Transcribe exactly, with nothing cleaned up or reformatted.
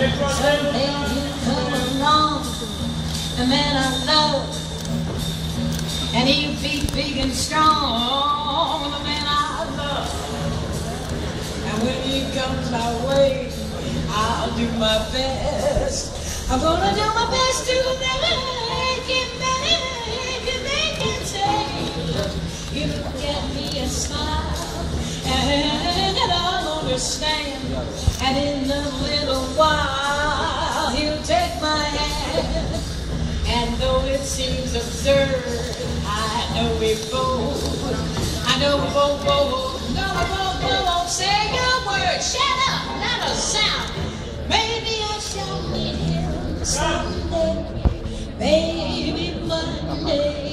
Someday he'll come along, the man I love, and he'll be big and strong, the man I love. And when he comes my way, I'll do my best. I'm gonna do my best to make him make him make him say, you get me a smile, and I'll understand. And in a little while, he'll take my hand. And though it seems absurd, I know we both, I know we both, both, no, we both, both won't say a word. Shut up, not a sound. Maybe I shall meet him someday, maybe Monday.